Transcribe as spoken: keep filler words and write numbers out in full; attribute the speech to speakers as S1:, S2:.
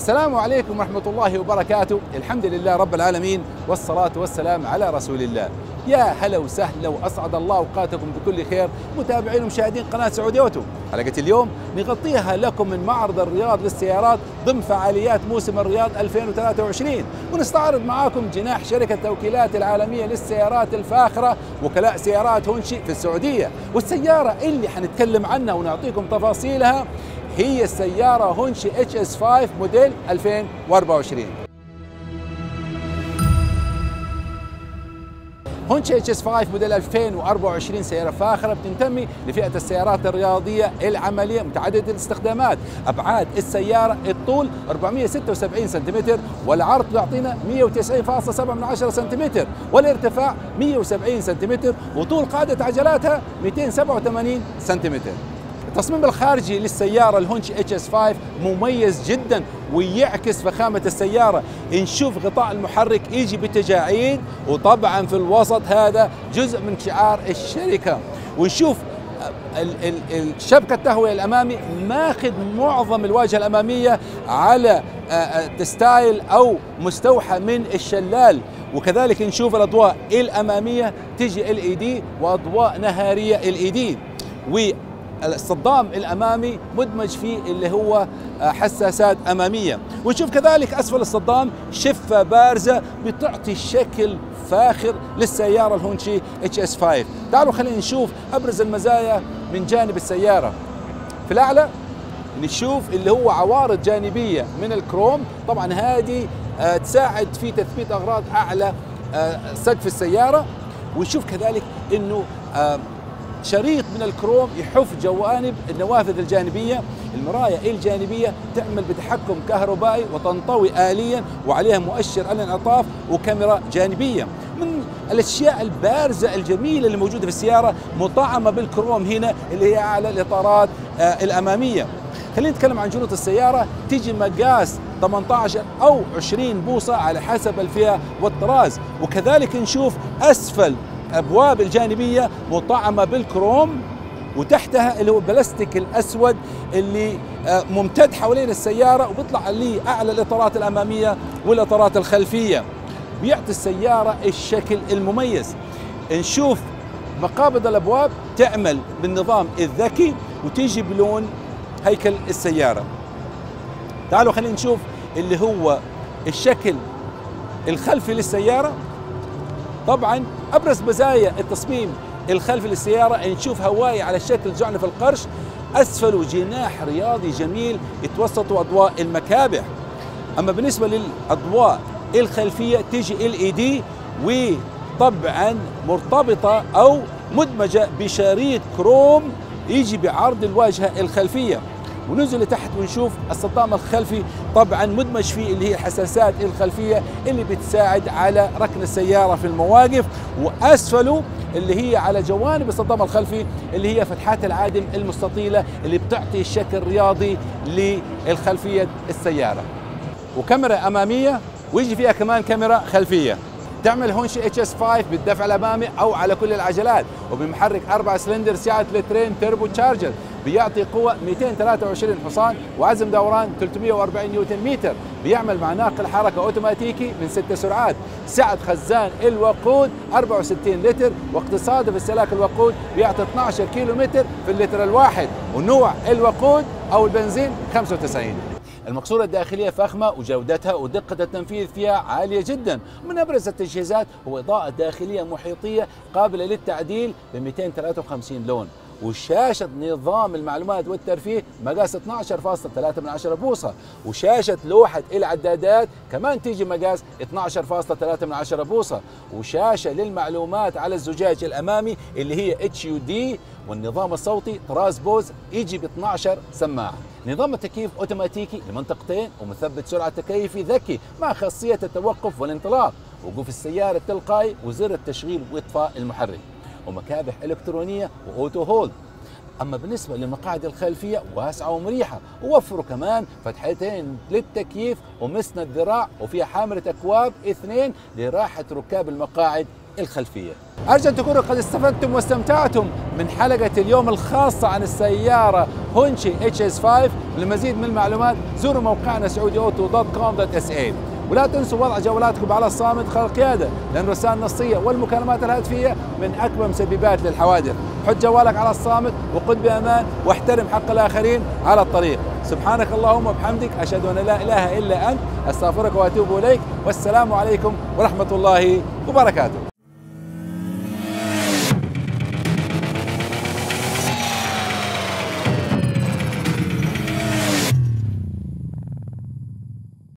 S1: السلام عليكم ورحمة الله وبركاته. الحمد لله رب العالمين والصلاة والسلام على رسول الله. يا هلا وسهلا وأسعد الله أوقاتكم بكل خير متابعين ومشاهدين قناة سعودي أوتو. حلقة اليوم نغطيها لكم من معرض الرياض للسيارات ضمن فعاليات موسم الرياض ألفين وثلاثة وعشرين، ونستعرض معاكم جناح شركة التوكيلات العالمية للسيارات الفاخرة وكلاء سيارات هونشي في السعودية. والسيارة اللي حنتكلم عنها ونعطيكم تفاصيلها هي السيارة هونشي اتش اس خمسة موديل ألفين وأربعة وعشرين. هونشي اتش اس خمسة موديل ألفين وأربعة وعشرين سيارة فاخرة بتنتمي لفئة السيارات الرياضية العملية متعددة الاستخدامات. أبعاد السيارة الطول أربعمئة وستة وسبعين سنتيمتر، والعرض بيعطينا مئة وتسعين فاصلة سبعة سنتيمتر، والارتفاع مئة وسبعين سنتيمتر، وطول قاعدة عجلاتها مئتين وسبعة وثمانين سنتيمتر. التصميم الخارجي للسيارة الهونشي اتش اس خمسة مميز جدا ويعكس فخامة السيارة. نشوف غطاء المحرك يجي بتجاعيد، وطبعا في الوسط هذا جزء من شعار الشركة. ونشوف الشبكة التهوية الأمامي ماخذ معظم الواجهة الأمامية على تستايل أو مستوحى من الشلال. وكذلك نشوف الأضواء الأمامية تجي ال اي دي وأضواء نهارية ال اي دي، الصدام الامامي مدمج فيه اللي هو حساسات اماميه. ونشوف كذلك اسفل الصدام شفه بارزه بتعطي شكل فاخر للسياره الهونشي اتش اس خمسة. تعالوا خلينا نشوف ابرز المزايا من جانب السياره. في الاعلى نشوف اللي هو عوارض جانبيه من الكروم، طبعا هذه تساعد في تثبيت اغراض اعلى سقف السياره. ونشوف كذلك انه شريط من الكروم يحف جوانب النوافذ الجانبية. المرايا الجانبية تعمل بتحكم كهربائي وتنطوي آليا، وعليها مؤشر الانعطاف وكاميرا جانبية. من الأشياء البارزة الجميلة اللي موجودة في السيارة مطعمة بالكروم هنا اللي هي أعلى الإطارات آه الأمامية. خلينا نتكلم عن جنوط السيارة. تيجي مقاس ثمانية عشر أو عشرين بوصة على حسب الفئة والطراز. وكذلك نشوف أسفل أبواب الجانبية مطعمة بالكروم، وتحتها اللي هو البلاستيك الأسود اللي ممتد حوالين السيارة، وبيطلع لي أعلى الإطارات الأمامية والإطارات الخلفية، بيعطي السيارة الشكل المميز. نشوف مقابض الأبواب تعمل بالنظام الذكي وتيجي بلون هيكل السيارة. تعالوا خلينا نشوف اللي هو الشكل الخلفي للسيارة. طبعا ابرز مزايا التصميم الخلفي للسياره نشوف هوايه على شكل جعنف القرش، اسفله جناح رياضي جميل يتوسطوا اضواء المكابح. اما بالنسبه للاضواء الخلفيه تيجي ال اي دي، وطبعا مرتبطه او مدمجه بشريط كروم يجي بعرض الواجهه الخلفيه. وننزل لتحت ونشوف الصدام الخلفي طبعا مدمج فيه اللي هي الحساسات الخلفيه اللي بتساعد على ركن السياره في المواقف. واسفله اللي هي على جوانب الصدام الخلفي اللي هي فتحات العادم المستطيله اللي بتعطي شكل رياضي للخلفيه السياره. وكاميرا اماميه ويجي فيها كمان كاميرا خلفيه. تعمل هونشي اتش اس خمسة بالدفع الامامي او على كل العجلات، وبمحرك أربعة سلندر سعة لترين تربو تشارجر بيعطي قوة مئتين وثلاثة وعشرين حصان وعزم دوران ثلاثمئة وأربعين نيوتن متر. بيعمل مع ناقل حركة اوتوماتيكي من ست سرعات. سعة خزان الوقود أربعة وستين لتر، واقتصاده في استهلاك الوقود بيعطي اثني عشر كيلو متر في اللتر الواحد. ونوع الوقود او البنزين خمسة وتسعين. المقصورة الداخلية فخمة وجودتها ودقة التنفيذ فيها عالية جدا. من أبرز التجهيزات هو إضاءة داخلية محيطية قابلة للتعديل ب مئتين وثلاثة وخمسين لون، وشاشة نظام المعلومات والترفيه مقاس اثني عشر فاصلة ثلاثة بوصة، وشاشة لوحة العدادات كمان تيجي مقاس اثني عشر فاصلة ثلاثة بوصة، وشاشة للمعلومات على الزجاج الأمامي اللي هي اتش يو دي. والنظام الصوتي طراز بوز يجي ب اثني عشر سماعة. نظام التكييف اوتوماتيكي لمنطقتين، ومثبت سرعة تكييفي ذكي مع خاصية التوقف والانطلاق، وقوف السيارة التلقائي، وزر التشغيل واطفاء المحرك، ومكابح الكترونية واوتو هولد. أما بالنسبة للمقاعد الخلفية واسعة ومريحة، ووفروا كمان فتحتين للتكييف ومسند ذراع، وفيها حاملة أكواب اثنين لراحة ركاب المقاعد الخلفية. أرجو أن تكونوا قد استفدتم واستمتعتم من حلقة اليوم الخاصة عن السيارة هونشي اتش اس خمسة. للمزيد من المعلومات زوروا موقعنا سعودي أوتو دوت كوم دوت اس اي، ولا تنسوا وضع جوالاتكم على الصامت خلال القيادة، لأن الرسائل النصية والمكالمات الهاتفية من أكبر مسببات للحوادث. حط جوالك على الصامت وقد بأمان، واحترم حق الآخرين على الطريق. سبحانك اللهم وبحمدك، أشهد أن لا إله إلا أنت، أستغفرك وأتوب إليك، والسلام عليكم ورحمة الله وبركاته.